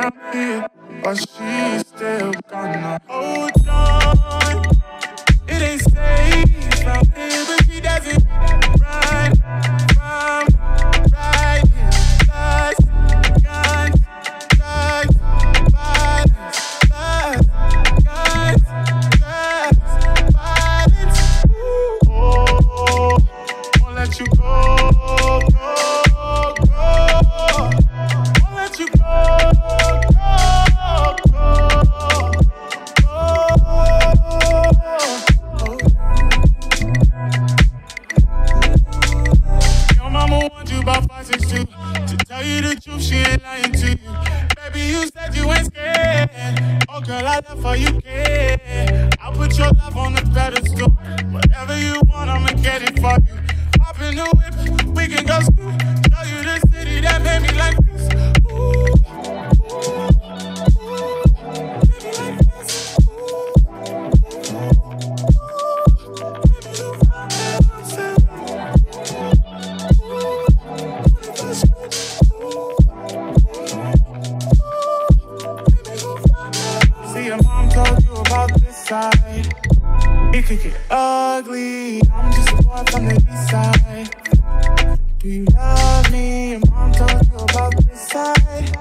I'm here, but she's still gonna hold on. It ain't safe out here, but she doesn't run from right here. Lust, guns, drugs, violence. Lust, guns, drugs, violence. Oh, won't let you go, go, go. Won't let you go, go, go, go. Your mama warned you about 5, 6, 2. To tell you the truth, she ain't lying to you. Baby, you said you ain't scared. Oh, girl, I love how you care. I'll put your love on the pedestal. Whatever you want, I'ma get it for you. Hop in the whip, we can go school. Show you the city that made me like this. Ooh, baby, like this. Baby, you find yourself. See, your mom told you about this side. It could get ugly. I'm just a boy from the east side. Do you love me? Your mom told you about this side.